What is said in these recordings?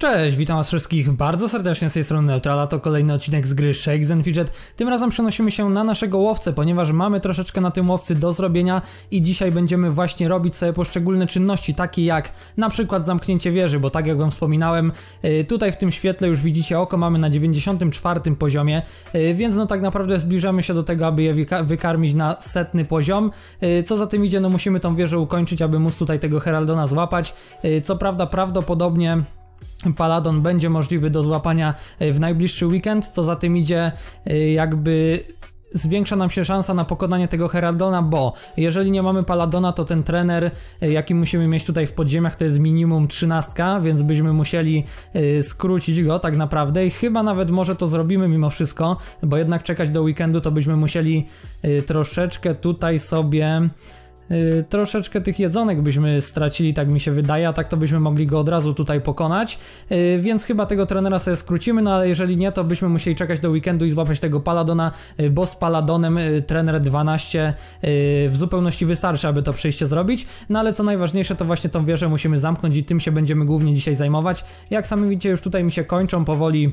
Cześć, witam was wszystkich bardzo serdecznie z tej strony Neutrala, to kolejny odcinek z gry Shakes & Fidget. Tym razem przenosimy się na naszego łowcę, ponieważ mamy troszeczkę na tym łowcy do zrobienia i dzisiaj będziemy właśnie robić sobie poszczególne czynności, takie jak na przykład zamknięcie wieży, bo tak jak wam wspominałem, tutaj w tym świetle już widzicie oko, mamy na 94 poziomie, więc no tak naprawdę zbliżamy się do tego, aby je wykarmić na 100 poziom. Co za tym idzie, no musimy tą wieżę ukończyć, aby móc tutaj tego Heraldona złapać. Co prawda prawdopodobnie Paladon będzie możliwy do złapania w najbliższy weekend, co za tym idzie, jakby zwiększa nam się szansa na pokonanie tego Heraldona, bo jeżeli nie mamy Paladona, to ten trener, jaki musimy mieć tutaj w podziemiach, to jest minimum 13, więc byśmy musieli skrócić go tak naprawdę i chyba nawet może to zrobimy mimo wszystko, bo jednak czekać do weekendu to byśmy musieli troszeczkę tutaj sobie... troszeczkę tych jedzonek byśmy stracili, tak mi się wydaje, a tak to byśmy mogli go od razu tutaj pokonać, więc chyba tego trenera sobie skrócimy, no ale jeżeli nie, to byśmy musieli czekać do weekendu i złapać tego Paladona, bo z Paladonem trener 12 w zupełności wystarczy, aby to przejście zrobić, no ale co najważniejsze, to właśnie tą wieżę musimy zamknąć i tym się będziemy głównie dzisiaj zajmować. Jak sami widzicie, już tutaj mi się kończą powoli.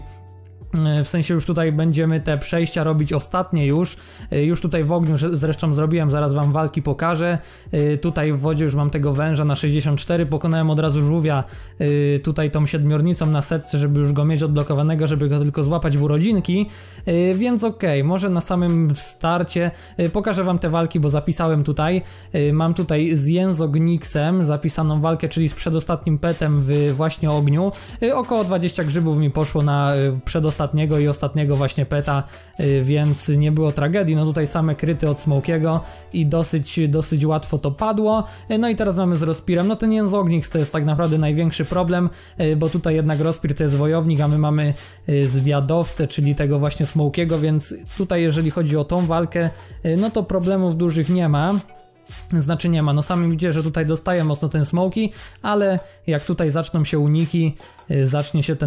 W sensie już tutaj będziemy te przejścia robić ostatnie już tutaj w ogniu zresztą zrobiłem, zaraz wam walki pokażę. Tutaj w wodzie już mam tego węża na 64, pokonałem od razu żółwia tutaj tą siedmiornicą na 100, żeby już go mieć odblokowanego, żeby go tylko złapać w urodzinki, więc okej, może na samym starcie pokażę wam te walki, bo zapisałem tutaj, mam tutaj z Jęzognixem zapisaną walkę, czyli z przedostatnim petem w właśnie ogniu, około 20 grzybów mi poszło na przedostatniego i ostatniego właśnie peta, więc nie było tragedii. No tutaj same kryty od Smokiego i dosyć łatwo to padło. No i teraz mamy z Rospirem, no ten Jęzognix to jest tak naprawdę największy problem, bo tutaj jednak Rospir to jest wojownik, a my mamy zwiadowcę, czyli tego właśnie Smokiego, więc tutaj jeżeli chodzi o tą walkę, no to problemów dużych nie ma. Znaczy nie ma, no sami widzicie, że tutaj dostaje mocno ten Smoki, ale jak tutaj zaczną się uniki, zacznie się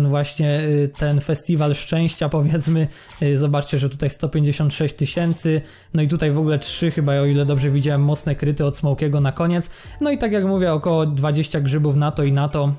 ten festiwal szczęścia, powiedzmy, zobaczcie, że tutaj 156 000, no i tutaj w ogóle 3 chyba, o ile dobrze widziałem, mocne kryty od Smokiego na koniec, no i tak jak mówię, około 20 grzybów na to i na to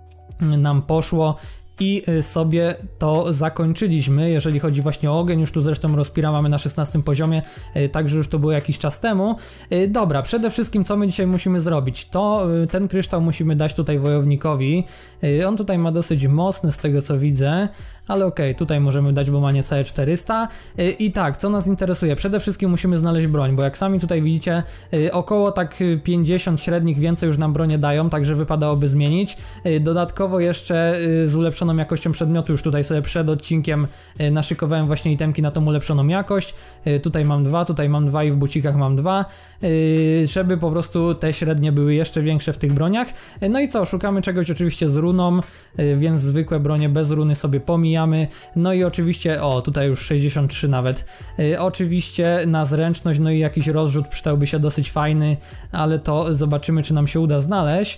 nam poszło. I sobie to zakończyliśmy, jeżeli chodzi właśnie o ogień, już tu zresztą Rospira mamy na 16 poziomie, także już to było jakiś czas temu. Dobra, przede wszystkim co my dzisiaj musimy zrobić, to ten kryształ musimy dać tutaj wojownikowi, on tutaj ma dosyć mocny z tego co widzę, ale okej, tutaj możemy dać, bo ma niecałe 400 i tak, co nas interesuje, przede wszystkim musimy znaleźć broń, bo jak sami tutaj widzicie, około tak 50 średnich więcej już nam bronie dają, także wypadałoby zmienić. Dodatkowo jeszcze z ulepszoną jakością przedmiotu, już tutaj sobie przed odcinkiem naszykowałem właśnie itemki na tą ulepszoną jakość, tutaj mam 2, tutaj mam 2 i w bucikach mam 2, żeby po prostu te średnie były jeszcze większe w tych broniach. No i co, szukamy czegoś oczywiście z runą, więc zwykłe bronie bez runy sobie pomijamy. No i oczywiście, o tutaj już 63 nawet, oczywiście na zręczność, no i jakiś rozrzut przydałby się dosyć fajny, ale to zobaczymy, czy nam się uda znaleźć.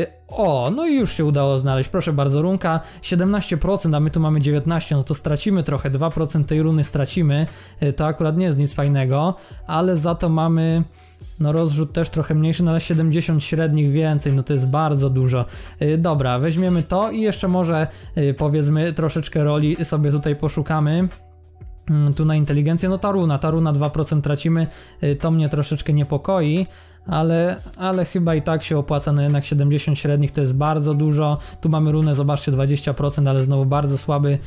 O, no i już się udało znaleźć, proszę bardzo, runka 17%, a my tu mamy 19%, no to stracimy trochę, 2% tej runy stracimy, to akurat nie jest nic fajnego, ale za to mamy... No rozrzut też trochę mniejszy, no ale 70 średnich więcej, no to jest bardzo dużo. Dobra, weźmiemy to i jeszcze może powiedzmy troszeczkę roli sobie tutaj poszukamy. Tu na inteligencję, no ta runa 2% tracimy, to mnie troszeczkę niepokoi. Ale chyba i tak się opłaca, no jednak 70 średnich to jest bardzo dużo. Tu mamy runę, zobaczcie, 20%, ale znowu bardzo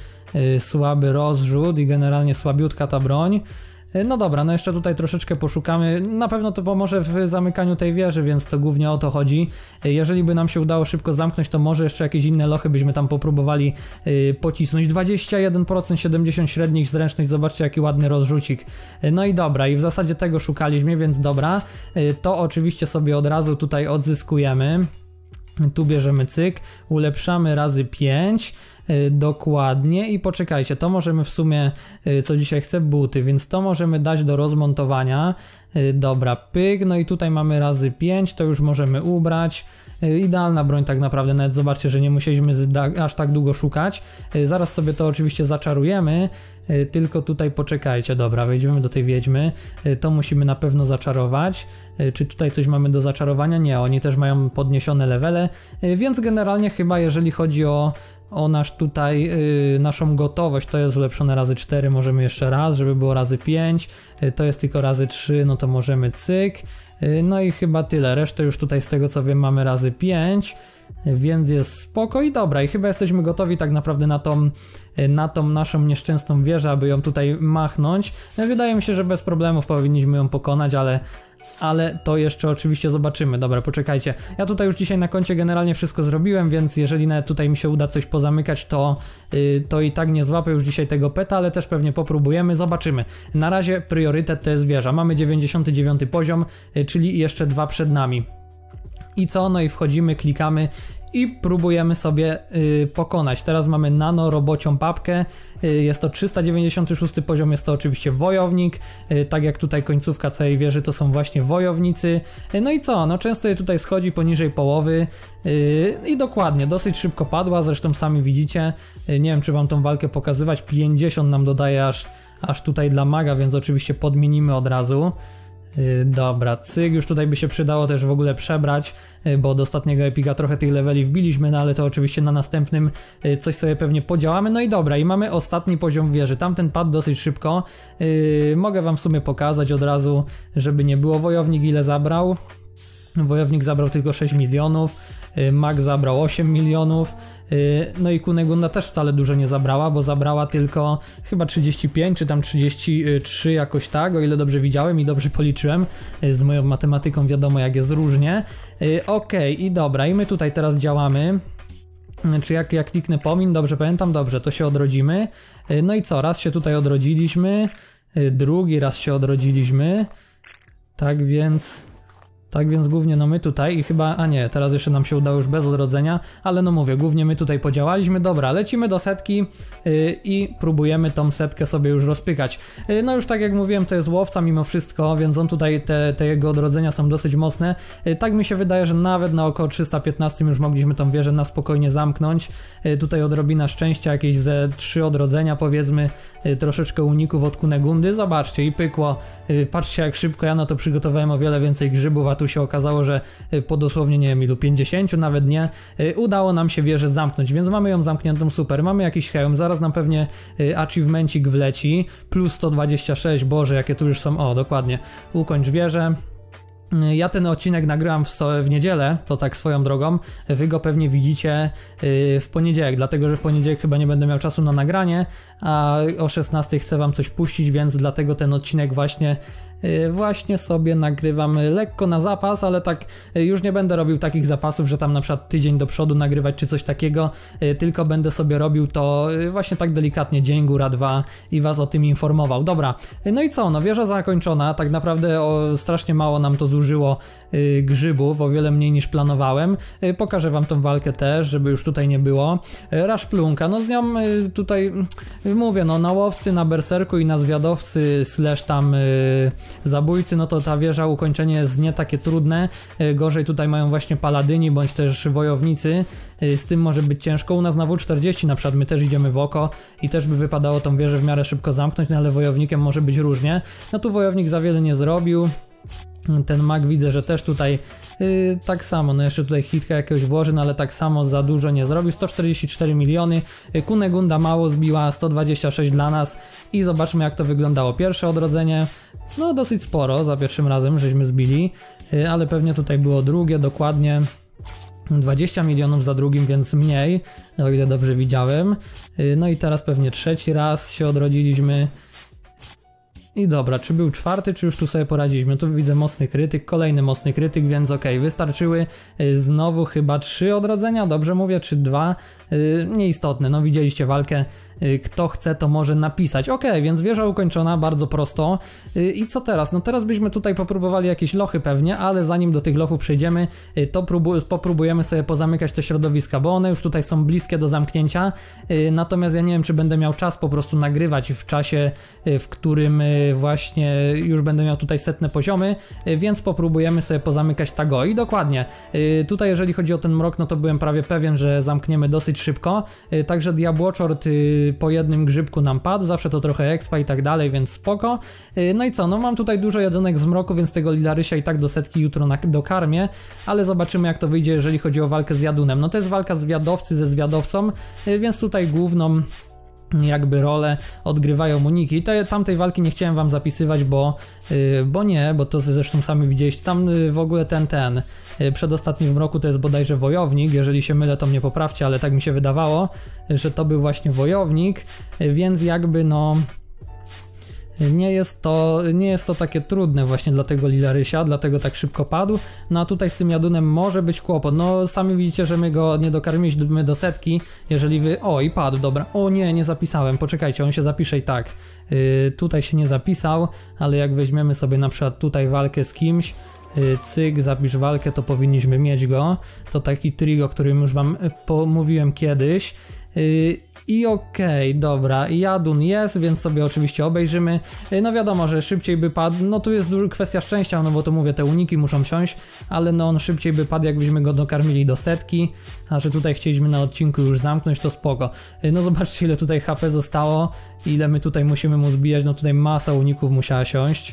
słaby rozrzut i generalnie słabiutka ta broń. No dobra, no jeszcze tutaj troszeczkę poszukamy, na pewno to pomoże w zamykaniu tej wieży, więc to głównie o to chodzi. Jeżeli by nam się udało szybko zamknąć, to może jeszcze jakieś inne lochy byśmy tam popróbowali pocisnąć. 21%, 70 średnich, zręczność, zobaczcie jaki ładny rozrzucik. No i dobra, i w zasadzie tego szukaliśmy, więc dobra, to oczywiście sobie od razu tutaj odzyskujemy. Tu bierzemy cyk, ulepszamy razy 5, dokładnie i poczekajcie, to możemy w sumie, co dzisiaj chcę, buty, więc to możemy dać do rozmontowania. Dobra, pyk, no i tutaj mamy razy 5, to już możemy ubrać. Idealna broń tak naprawdę, nawet zobaczcie, że nie musieliśmy aż tak długo szukać. Zaraz sobie to oczywiście zaczarujemy, tylko tutaj poczekajcie, dobra, wejdziemy do tej wiedźmy, to musimy na pewno zaczarować. Czy tutaj coś mamy do zaczarowania? Nie, oni też mają podniesione levele, więc generalnie chyba jeżeli chodzi o o nasz tutaj, naszą gotowość. To jest ulepszone razy 4, możemy jeszcze raz, żeby było razy 5, to jest tylko razy 3, no to możemy cyk. No i chyba tyle, resztę już tutaj z tego co wiem mamy razy 5, więc jest spoko i dobra, i chyba jesteśmy gotowi tak naprawdę na tą naszą nieszczęsną wieżę, aby ją tutaj machnąć. No, wydaje mi się, że bez problemów powinniśmy ją pokonać, ale to jeszcze oczywiście zobaczymy. Dobra, poczekajcie. Ja tutaj już dzisiaj na koncie generalnie wszystko zrobiłem, więc jeżeli nawet tutaj mi się uda coś pozamykać, to i tak nie złapię już dzisiaj tego peta, ale też pewnie popróbujemy, zobaczymy. Na razie priorytet to jest wieża. Mamy 99 poziom, czyli jeszcze 2 przed nami. I co? No i wchodzimy, klikamy i próbujemy sobie pokonać. Teraz mamy nanorobocią papkę, jest to 396 poziom, jest to oczywiście wojownik, tak jak tutaj końcówka całej wieży to są właśnie wojownicy. No i co? No często je tutaj schodzi poniżej połowy i dokładnie, dosyć szybko padła, zresztą sami widzicie, nie wiem czy wam tą walkę pokazywać, 50 nam dodaje aż tutaj dla maga, więc oczywiście podmienimy od razu. Dobra, cyk, już tutaj by się przydało też w ogóle przebrać, bo od ostatniego epika trochę tych leveli wbiliśmy, no ale to oczywiście na następnym coś sobie pewnie podziałamy. No i dobra, i mamy ostatni poziom wieży, tamten padł dosyć szybko, mogę wam w sumie pokazać od razu, żeby nie było. Wojownik ile zabrał? Wojownik zabrał tylko 6 milionów, mag zabrał 8 milionów, no i Kunegunda też wcale dużo nie zabrała, bo zabrała tylko chyba 35 czy tam 33 jakoś tak, o ile dobrze widziałem i dobrze policzyłem, z moją matematyką wiadomo jak jest różnie. Okej, i dobra, i my tutaj teraz działamy. Czy jak kliknę pomin, dobrze pamiętam, dobrze, to się odrodzimy. No i co, raz się tutaj odrodziliśmy, drugi raz się odrodziliśmy, tak więc głównie no my tutaj i chyba, a nie, teraz jeszcze nam się udało już bez odrodzenia, ale no mówię, głównie my tutaj podziałaliśmy. Dobra, lecimy do setki i próbujemy tą setkę sobie już rozpykać. No już tak jak mówiłem, to jest łowca mimo wszystko, więc on tutaj, te jego odrodzenia są dosyć mocne. Tak mi się wydaje, że nawet na około 315 już mogliśmy tą wieżę na spokojnie zamknąć. Tutaj odrobina szczęścia, jakieś ze 3 odrodzenia powiedzmy, troszeczkę uników od Kunegundy. Zobaczcie i pykło, patrzcie jak szybko, ja na to przygotowałem o wiele więcej grzybów, a tu się okazało, że po dosłownie nie wiem ilu, 50 nawet nie, udało nam się wieżę zamknąć, więc mamy ją zamkniętą, super, mamy jakiś hełm, zaraz nam pewnie achievemencik wleci, plus 126, boże jakie tu już są, o dokładnie, ukończ wieżę. Ja ten odcinek nagrałem w niedzielę, to tak swoją drogą, wy go pewnie widzicie w poniedziałek, dlatego że w poniedziałek chyba nie będę miał czasu na nagranie, a o 16 chcę wam coś puścić, więc dlatego ten odcinek właśnie sobie nagrywam lekko na zapas, ale tak już nie będę robił takich zapasów, że tam na przykład tydzień do przodu nagrywać czy coś takiego, tylko będę sobie robił to właśnie tak delikatnie, dzień, góra, 2 i was o tym informował. Dobra, no i co, no wieża zakończona, tak naprawdę strasznie mało nam to zużyło grzybów, o wiele mniej niż planowałem. Pokażę wam tą walkę też, żeby już tutaj nie było. Raszplunka, no z nią tutaj mówię, no na łowcy, na berserku i na zwiadowcy slash tam zabójcy, no to ta wieża, ukończenie jest nie takie trudne, gorzej tutaj mają właśnie paladyni, bądź też wojownicy, z tym może być ciężko. U nas na W40 na przykład my też idziemy w oko i też by wypadało tą wieżę w miarę szybko zamknąć, no ale wojownikiem może być różnie. No tu wojownik za wiele nie zrobił, ten mag widzę, że też tutaj tak samo, no jeszcze tutaj hitka jakiegoś włoży, no ale tak samo za dużo nie zrobił. 144 miliony, Kunegunda mało zbiła, 126 dla nas i zobaczmy jak to wyglądało. Pierwsze odrodzenie, no dosyć sporo, za pierwszym razem żeśmy zbili, ale pewnie tutaj było drugie, dokładnie 20 milionów za drugim, więc mniej, o ile dobrze widziałem. No i teraz pewnie trzeci raz się odrodziliśmy. I dobra, czy był czwarty, czy już tu sobie poradziliśmy? Tu widzę mocny krytyk, kolejny mocny krytyk, więc okej, wystarczyły znowu chyba 3 odrodzenia, dobrze mówię, czy 2? Nieistotne, no widzieliście walkę, kto chce to może napisać. Okej, więc wieża ukończona, bardzo prosto. I co teraz? No teraz byśmy tutaj popróbowali jakieś lochy pewnie, ale zanim do tych lochów przejdziemy, to popróbujemy sobie pozamykać te środowiska, bo one już tutaj są bliskie do zamknięcia, natomiast ja nie wiem, czy będę miał czas po prostu nagrywać w czasie, w którym właśnie już będę miał tutaj setne poziomy, więc popróbujemy sobie pozamykać tago. I dokładnie, tutaj jeżeli chodzi o ten mrok, no to byłem prawie pewien, że zamkniemy dosyć szybko, także Diabłoczort po jednym grzybku nam padł, zawsze to trochę expa i tak dalej, więc spoko. No i co, no mam tutaj dużo jedzonek zmroku, więc tego Lilarysia i tak do setki jutro dokarmię, ale zobaczymy jak to wyjdzie, jeżeli chodzi o walkę z Jadunem. No to jest walka zwiadowcy ze zwiadowcą, więc tutaj główną jakby rolę odgrywają uniki. Tamtej walki nie chciałem wam zapisywać, bo to zresztą sami widzieliście, tam w ogóle ten przedostatni w mroku to jest bodajże wojownik, jeżeli się mylę to mnie poprawcie, ale tak mi się wydawało, że to był właśnie wojownik, więc jakby no nie jest to takie trudne właśnie dla tego Lilarysia, dlatego tak szybko padł. No a tutaj z tym Jadunem może być kłopot. No sami widzicie, że my go nie dokarmiliśmy do setki, jeżeli wy... O, i padł, dobra. O nie zapisałem, poczekajcie, on się zapisze i tak. Tutaj się nie zapisał, ale jak weźmiemy sobie na przykład tutaj walkę z kimś, cyk, zapisz walkę, to powinniśmy mieć go. To taki trik, o którym już wam mówiłem kiedyś. I okej, dobra, Jadun jest, więc sobie oczywiście obejrzymy. No wiadomo, że szybciej by padł, no tu jest kwestia szczęścia, no bo to mówię, te uniki muszą siąść, ale no on szybciej by padł, jakbyśmy go dokarmili do setki, a że tutaj chcieliśmy na odcinku już zamknąć, to spoko. No zobaczcie, ile tutaj HP zostało, ile my tutaj musimy mu zbijać, no tutaj masa uników musiała siąść.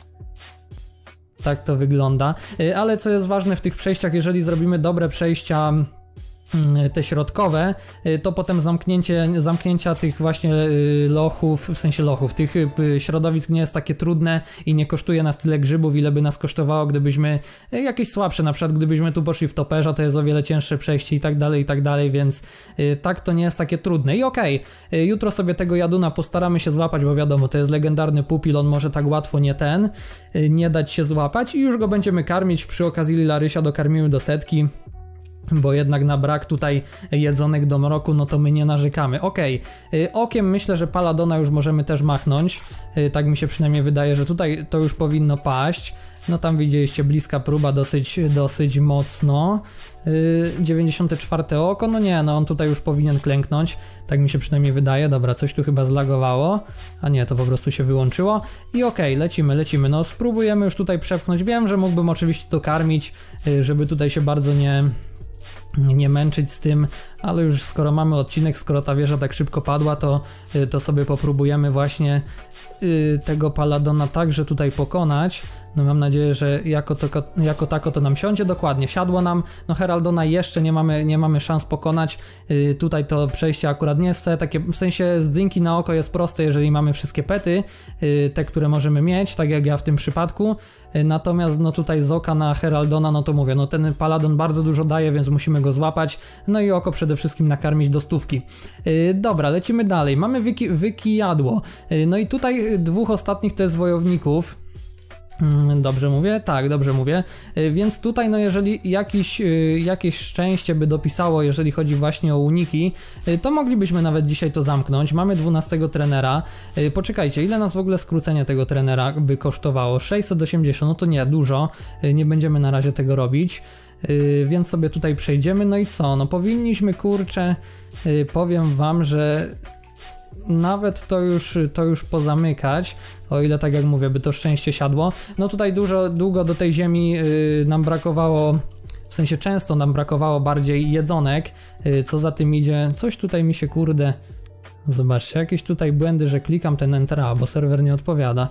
Tak to wygląda, ale co jest ważne w tych przejściach, jeżeli zrobimy dobre przejścia, te środkowe, to potem zamknięcia tych właśnie lochów, w sensie lochów, tych środowisk nie jest takie trudne i nie kosztuje nas tyle grzybów, ile by nas kosztowało, gdybyśmy jakieś słabsze, na przykład gdybyśmy tu poszli w toperza, to jest o wiele cięższe przejście i tak dalej, więc tak to nie jest takie trudne. I okej, jutro sobie tego Jaduna postaramy się złapać, bo wiadomo, to jest legendarny pupil, on może tak łatwo nie dać się złapać i już go będziemy karmić, przy okazji Lilarysia dokarmimy do setki, bo jednak na brak tutaj jedzonek do mroku, no to my nie narzekamy. Okej, okiem myślę, że Paladona już możemy też machnąć, tak mi się przynajmniej wydaje, że tutaj to już powinno paść. No tam widzieliście, bliska próba dosyć mocno. 94 oko, no nie, no on tutaj już powinien klęknąć, tak mi się przynajmniej wydaje. Dobra, coś tu chyba zlagowało, a nie, to po prostu się wyłączyło. I okej, lecimy, no spróbujemy już tutaj przepchnąć. Wiem, że mógłbym oczywiście dokarmić, żeby tutaj się bardzo nie męczyć z tym, ale już skoro mamy odcinek, skoro ta wieża tak szybko padła, to sobie popróbujemy właśnie tego Paladona także tutaj pokonać. No mam nadzieję, że jako tako to nam siądzie. Dokładnie, siadło nam. No Heraldona jeszcze nie mamy szans pokonać. Tutaj to przejście akurat nie jest wcale takie, w sensie z dynki na oko jest proste, jeżeli mamy wszystkie pety, te, które możemy mieć, tak jak ja w tym przypadku. Natomiast no tutaj z oka na Heraldona, no to mówię, no ten Paladon bardzo dużo daje, więc musimy go złapać. No i oko przede wszystkim nakarmić do 100. Dobra, lecimy dalej. Mamy wykijadło. No i tutaj dwóch ostatnich to jest wojowników. Dobrze mówię? Tak, dobrze mówię. Więc tutaj no jeżeli jakieś szczęście by dopisało, jeżeli chodzi właśnie o uniki, to moglibyśmy nawet dzisiaj to zamknąć. Mamy 12 trenera. Poczekajcie, ile nas w ogóle skrócenie tego trenera by kosztowało? 680, no to nie, dużo. Nie będziemy na razie tego robić. Więc sobie tutaj przejdziemy. No i co? No powinniśmy, kurczę, powiem wam, że nawet to już pozamykać, o ile tak jak mówię, by to szczęście siadło. No tutaj długo do tej ziemi nam brakowało, w sensie często nam brakowało bardziej jedzonek, co za tym idzie, coś tutaj mi się kurde, zobaczcie, jakieś tutaj błędy, że klikam ten Enter, bo serwer nie odpowiada.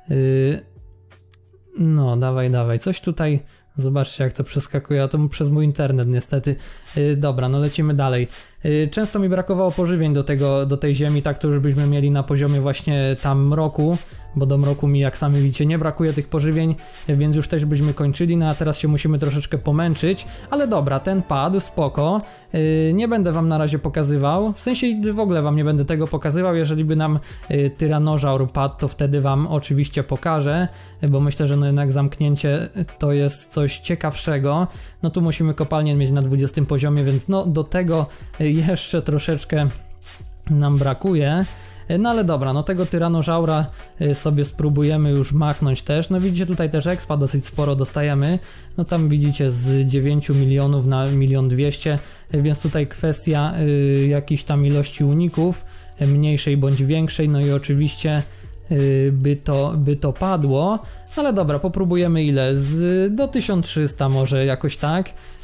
No dawaj, coś tutaj, zobaczcie jak to przeskakuje, a to przez mój internet niestety. Dobra, no lecimy dalej. Często mi brakowało pożywień do tej ziemi, tak to już byśmy mieli na poziomie właśnie tam mroku, bo do mroku mi, jak sami widzicie, nie brakuje tych pożywień, więc już też byśmy kończyli, no a teraz się musimy troszeczkę pomęczyć, ale dobra, ten padł, spoko. Nie będę wam na razie pokazywał, w sensie w ogóle wam nie będę tego pokazywał, jeżeli by nam tyranożaur padł, to wtedy wam oczywiście pokażę, bo myślę, że no jednak zamknięcie to jest coś ciekawszego. No tu musimy kopalnię mieć na 20 poziomie, więc no do tego jeszcze troszeczkę nam brakuje. No ale dobra, no tego tyranożaura sobie spróbujemy już machnąć też. No widzicie, tutaj też expa dosyć sporo dostajemy. No tam widzicie z 9 milionów na 1 200 000, więc tutaj kwestia jakiejś tam ilości uników, mniejszej bądź większej, no i oczywiście by to padło. Ale dobra, popróbujemy ile? Do 1300 może jakoś tak.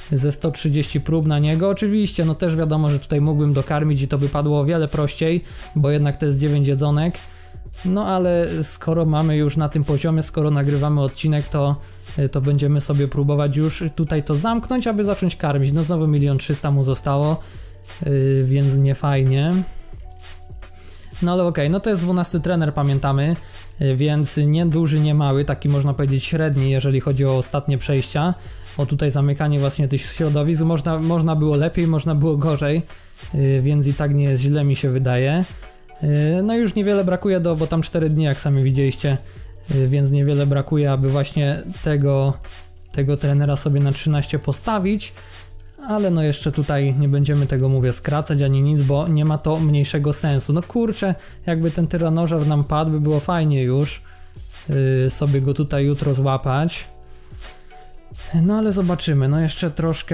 ze 130 prób na niego. Oczywiście, no też wiadomo, że tutaj mógłbym dokarmić i to by padło o wiele prościej, bo jednak to jest 9 jedzonek. No ale skoro mamy już na tym poziomie, skoro nagrywamy odcinek, to będziemy sobie próbować już tutaj to zamknąć, aby zacząć karmić. No znowu 1 300 000 mu zostało, więc nie fajnie. No ale okej, no to jest 12 trener, pamiętamy, więc nie duży, nie mały, taki można powiedzieć średni, jeżeli chodzi o ostatnie przejścia. O tutaj zamykanie właśnie tych środowisk, można było lepiej, można było gorzej, więc i tak nie jest źle, mi się wydaje. No już niewiele brakuje bo tam 4 dni, jak sami widzieliście, więc niewiele brakuje, aby właśnie tego trenera sobie na 13 postawić. Ale no jeszcze tutaj nie będziemy tego, mówię, skracać ani nic, bo nie ma to mniejszego sensu. No kurczę, jakby ten tyranożer nam padł, by było fajnie już sobie go tutaj jutro złapać. No ale zobaczymy, no jeszcze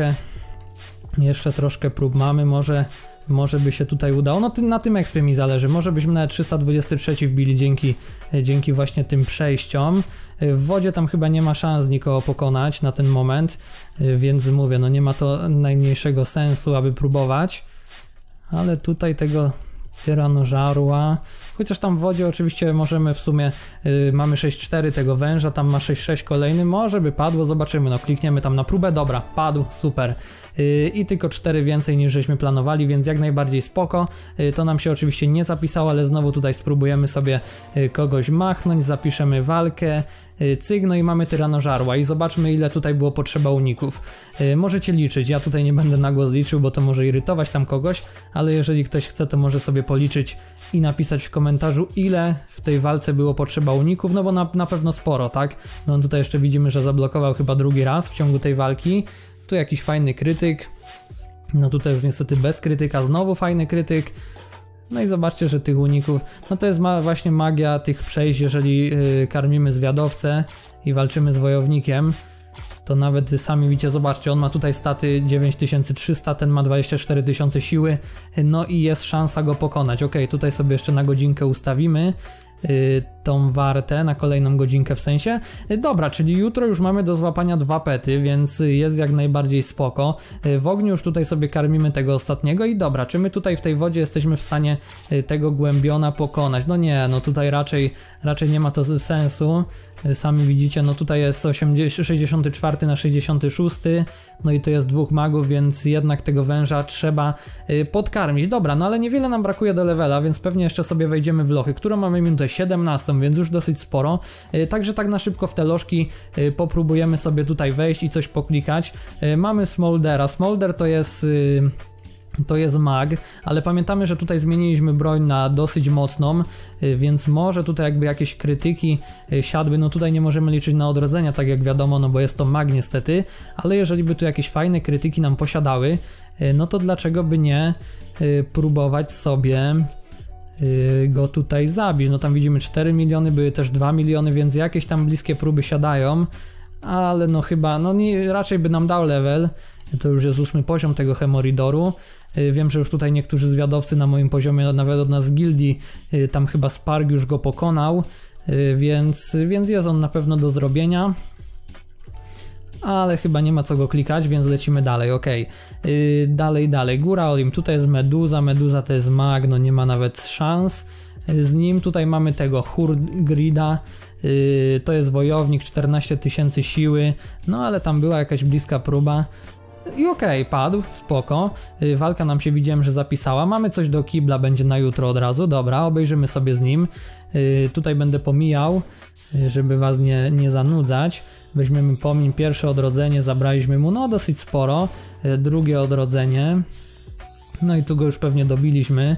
troszkę prób mamy, może by się tutaj udało. No na tym expie mi zależy, może byśmy nawet 323 wbili dzięki właśnie tym przejściom. W wodzie tam chyba nie ma szans nikogo pokonać na ten moment, więc mówię, no nie ma to najmniejszego sensu, aby próbować. Ale tutaj tego tyranożarła, chociaż tam w wodzie oczywiście możemy w sumie, mamy 6-4 tego węża, tam ma 6-6 kolejny, może by padło, zobaczymy, no klikniemy tam na próbę, dobra, padł, super. I tylko 4 więcej niż żeśmy planowali, więc jak najbardziej spoko. To nam się oczywiście nie zapisało, ale znowu tutaj spróbujemy sobie kogoś machnąć, zapiszemy walkę, cyk, no i mamy tyranożarła i zobaczmy, ile tutaj było potrzeba uników. Możecie liczyć, ja tutaj nie będę na głos liczył, bo to może irytować tam kogoś, ale jeżeli ktoś chce, to może sobie policzyć i napisać w komentarzu, ile w tej walce było potrzeba uników, no bo na pewno sporo, tak? No tutaj jeszcze widzimy, że zablokował chyba drugi raz w ciągu tej walki. Tu jakiś fajny krytyk, no tutaj już niestety bez krytyka, znowu fajny krytyk. No i zobaczcie, że tych uników, no to jest właśnie magia tych przejść, jeżeli karmimy zwiadowcę i walczymy z wojownikiem, to nawet sami widzicie, zobaczcie, on ma tutaj staty 9300, ten ma 24 000 siły, no i jest szansa go pokonać. Ok, tutaj sobie jeszcze na godzinkę ustawimy tą wartę, na kolejną godzinkę w sensie. Dobra, czyli jutro już mamy do złapania 2 pety, więc jest jak najbardziej spoko. W ogniu już tutaj sobie karmimy tego ostatniego i dobra, czy my tutaj w tej wodzie jesteśmy w stanie tego głębiona pokonać? No nie, no tutaj raczej nie ma to sensu. Sami widzicie, no tutaj jest 64 na 66, no i to jest 2 magów, więc jednak tego węża trzeba podkarmić. Dobra, no ale niewiele nam brakuje do levela, więc pewnie jeszcze sobie wejdziemy w lochy, którą mamy minutę 17, więc już dosyć sporo. Także tak na szybko w te lożki popróbujemy sobie tutaj wejść i coś poklikać. Mamy Smoldera. Smolder to jest mag, ale pamiętamy, że tutaj zmieniliśmy broń na dosyć mocną, więc może tutaj jakby jakieś krytyki siadły, no tutaj nie możemy liczyć na odrodzenia, tak jak wiadomo, no bo jest to mag niestety, ale jeżeli by tu jakieś fajne krytyki nam posiadały, no to dlaczego by nie próbować sobie go tutaj zabić. No tam widzimy 4 miliony, były też 2 miliony, więc jakieś tam bliskie próby siadają, ale no chyba, no nie, raczej by nam dał level. To już jest 8 poziom tego Hemoridoru. Wiem, że już tutaj niektórzy zwiadowcy na moim poziomie, nawet od nas z gildii, tam chyba Sparg już go pokonał, więc jest on na pewno do zrobienia. Ale chyba nie ma co go klikać, więc lecimy dalej, ok. Dalej. Góra Olimp, tutaj jest Meduza to jest mag, no nie ma nawet szans z nim. Tutaj mamy tego Hurgrida, to jest wojownik, 14 000 siły, no ale tam była jakaś bliska próba. I okej, padł, spoko. Walka nam się, widziałem, że zapisała. Mamy coś do kibla, będzie na jutro od razu. Dobra, obejrzymy sobie z nim. Tutaj będę pomijał, żeby was nie zanudzać. Weźmiemy pomiń, pierwsze odrodzenie, zabraliśmy mu, no dosyć sporo. Drugie odrodzenie. No i tu go już pewnie dobiliśmy.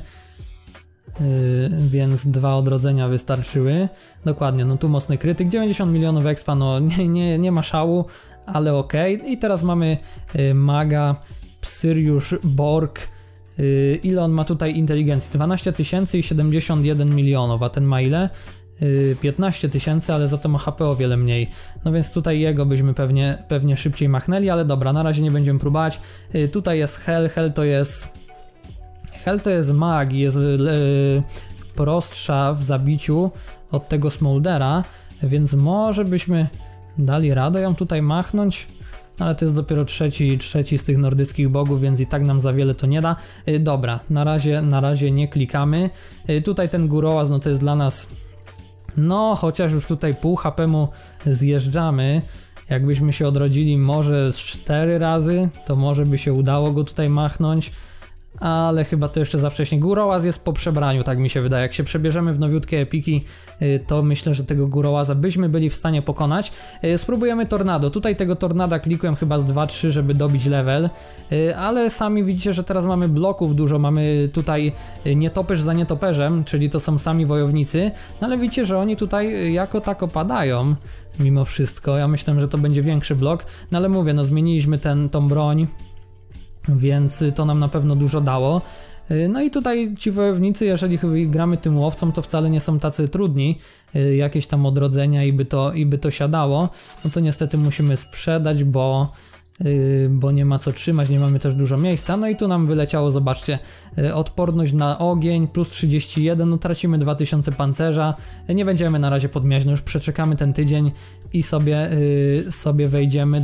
Więc 2 odrodzenia wystarczyły. Dokładnie, no tu mocny krytyk, 90 milionów expa, no nie ma szału, ale okej. I teraz mamy maga Psyriusz Borg. Ile on ma tutaj inteligencji? 12 000 i 71 milionów, a ten ma ile? 15 000, ale za to ma HP o wiele mniej. No więc tutaj jego byśmy pewnie szybciej machnęli, ale dobra, na razie nie będziemy próbować. Tutaj jest Hel to jest mag, jest prostsza w zabiciu od tego Smoldera, więc może byśmy dali radę ją tutaj machnąć. ale to jest dopiero trzeci z tych nordyckich bogów, więc i tak nam za wiele to nie da. Dobra, na razie nie klikamy. Tutaj ten górołaz, no to jest dla nas, no chociaż już tutaj pół HP mu zjeżdżamy. Jakbyśmy się odrodzili może z 4 razy, to może by się udało go tutaj machnąć, ale chyba to jeszcze za wcześnie. Górołaz jest po przebraniu, tak mi się wydaje. Jak się przebierzemy w nowiutkie epiki, to myślę, że tego górołaza byśmy byli w stanie pokonać. Spróbujemy tornado. Tutaj tego tornada klikłem chyba z 2-3, żeby dobić level, ale sami widzicie, że teraz mamy bloków dużo. Mamy tutaj nietoperz za nietoperzem, czyli to są sami wojownicy, no ale widzicie, że oni tutaj jako tako padają mimo wszystko. Ja myślałem, że to będzie większy blok, no ale mówię, no zmieniliśmy tą broń, więc to nam na pewno dużo dało. No i tutaj ci wojownicy, jeżeli gramy tym łowcą, to wcale nie są tacy trudni, jakieś tam odrodzenia i by to siadało. No to niestety musimy sprzedać, bo nie ma co trzymać, nie mamy też dużo miejsca. No i tu nam wyleciało, zobaczcie, odporność na ogień plus 31, no tracimy 2000 pancerza, nie będziemy na razie podmiać, no już przeczekamy ten tydzień i sobie wejdziemy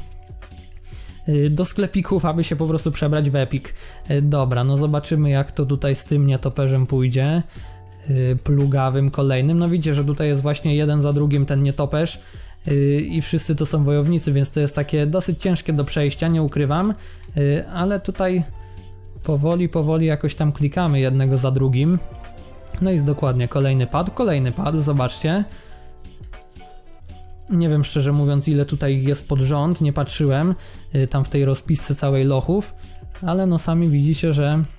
do sklepików, aby się po prostu przebrać w epik. Dobra, no zobaczymy, jak to tutaj z tym nietoperzem pójdzie, plugawym kolejnym. No widzicie, że tutaj jest właśnie jeden za drugim ten nietoperz i wszyscy to są wojownicy, więc to jest takie dosyć ciężkie do przejścia, nie ukrywam, ale tutaj powoli jakoś tam klikamy jednego za drugim. No i jest dokładnie kolejny padł, zobaczcie. Nie wiem szczerze mówiąc, ile tutaj jest pod rząd, nie patrzyłem tam w tej rozpisce całej lochów, ale no sami widzicie,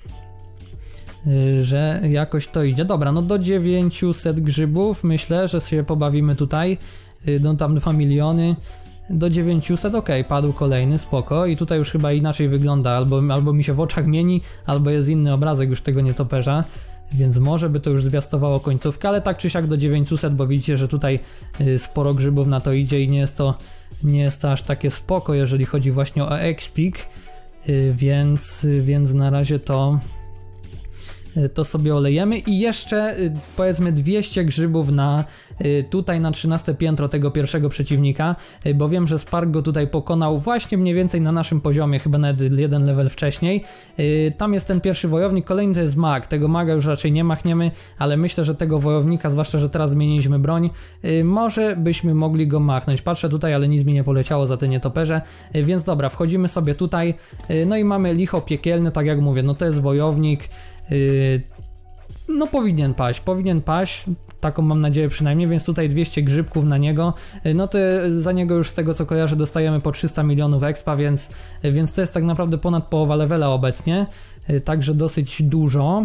że jakoś to idzie. Dobra, no do 900 grzybów myślę, że się pobawimy tutaj, no tam 2 miliony, do 900, ok, padł kolejny, spoko, i tutaj już chyba inaczej wygląda, albo mi się w oczach mieni, albo jest inny obrazek już tego nietoperza. Więc może by to już zwiastowało końcówkę, ale tak czy siak do 900, bo widzicie, że tutaj sporo grzybów na to idzie i nie jest to aż takie spoko, jeżeli chodzi właśnie o expik, więc na razie to sobie olejemy i jeszcze powiedzmy 200 grzybów tutaj na 13 piętro tego pierwszego przeciwnika, bo wiem, że Spark go tutaj pokonał właśnie mniej więcej na naszym poziomie, chyba nawet jeden level wcześniej. Tam jest ten pierwszy wojownik, kolejny to jest mag, tego maga już raczej nie machniemy, ale myślę, że tego wojownika, zwłaszcza, że teraz zmieniliśmy broń, może byśmy mogli go machnąć. Patrzę tutaj, ale nic mi nie poleciało za te nietoperze, więc dobra, wchodzimy sobie tutaj, no i mamy licho piekielne, tak jak mówię, no to jest wojownik, no powinien paść, taką mam nadzieję przynajmniej, więc tutaj 200 grzybków na niego, no to za niego już z tego co kojarzę dostajemy po 300 milionów expa, więc to jest tak naprawdę ponad połowa levela obecnie, także dosyć dużo.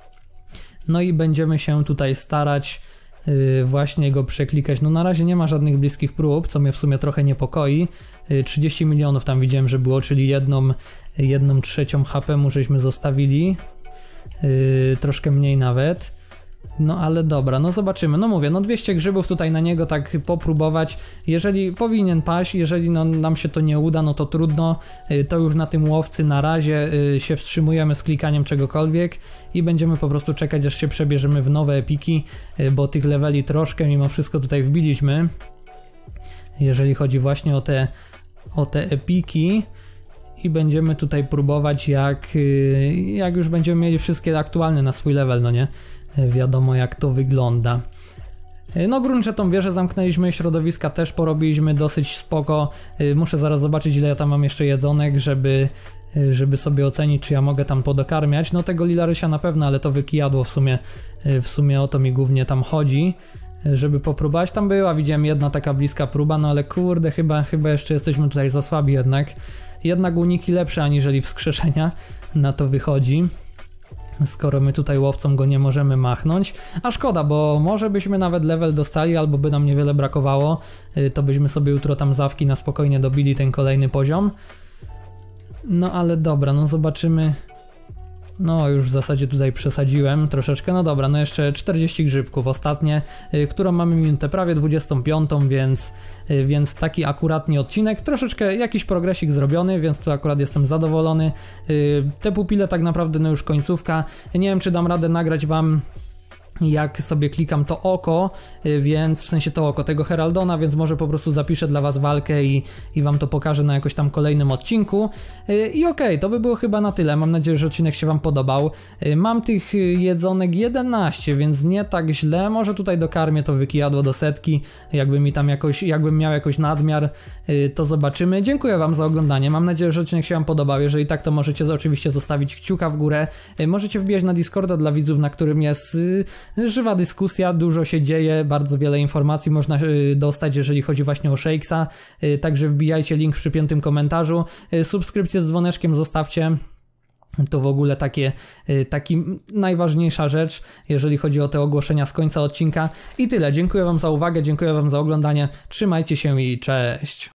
No i będziemy się tutaj starać właśnie go przeklikać. No na razie nie ma żadnych bliskich prób, co mnie w sumie trochę niepokoi. 30 milionów tam widziałem, że było, czyli jedną trzecią HP mu żeśmy zostawili, troszkę mniej nawet. No ale dobra, no zobaczymy, no mówię, no 200 grzybów tutaj na niego tak popróbować, jeżeli powinien paść, jeżeli no nam się to nie uda, no to trudno, to już na tym łowcy na razie się wstrzymujemy z klikaniem czegokolwiek i będziemy po prostu czekać, aż się przebierzemy w nowe epiki, bo tych leveli troszkę mimo wszystko tutaj wbiliśmy, jeżeli chodzi właśnie o te epiki. I będziemy tutaj próbować, jak już będziemy mieli wszystkie aktualne na swój level, no nie? Wiadomo jak to wygląda. No gruncie tą wieżę zamknęliśmy, środowiska też porobiliśmy dosyć spoko. Muszę zaraz zobaczyć, ile ja tam mam jeszcze jedzonek, żeby sobie ocenić, czy ja mogę tam podokarmiać. No tego Lilarysia na pewno, ale to wykijadło w sumie o to mi głównie tam chodzi, żeby popróbować. Tam była, widziałem jedna taka bliska próba, no ale kurde, chyba jeszcze jesteśmy tutaj za słabi jednak uniki lepsze aniżeli wskrzeszenia, na to wychodzi, skoro my tutaj łowcom go nie możemy machnąć, a szkoda, bo może byśmy nawet level dostali, albo by nam niewiele brakowało, to byśmy sobie jutro tam zawki na spokojnie dobili ten kolejny poziom. No ale dobra, no zobaczymy. No już w zasadzie tutaj przesadziłem troszeczkę, no dobra, no jeszcze 40 grzybków ostatnie, którą mamy minutę prawie 25, więc taki akuratnie odcinek, troszeczkę jakiś progresik zrobiony, więc tu akurat jestem zadowolony. Te pupile tak naprawdę no już końcówka, nie wiem czy dam radę nagrać wam jak sobie klikam to oko, więc w sensie to oko tego Heraldona, więc może po prostu zapiszę dla was walkę i wam to pokażę na jakoś tam kolejnym odcinku. I okej, to by było chyba na tyle. Mam nadzieję, że odcinek się wam podobał. Mam tych jedzonek 11, więc nie tak źle. Może tutaj dokarmię to wykijadło do setki, jakbym miał jakoś nadmiar, to zobaczymy. Dziękuję wam za oglądanie. Mam nadzieję, że odcinek się wam podobał. Jeżeli tak, to możecie oczywiście zostawić kciuka w górę. Możecie wbijać na Discorda dla widzów, na którym jest żywa dyskusja, dużo się dzieje, bardzo wiele informacji można dostać, jeżeli chodzi właśnie o Shakesa, także wbijajcie, link w przypiętym komentarzu, subskrypcję z dzwoneczkiem zostawcie. To w ogóle taki najważniejsza rzecz, jeżeli chodzi o te ogłoszenia z końca odcinka. I tyle, dziękuję wam za uwagę, dziękuję wam za oglądanie, trzymajcie się i cześć!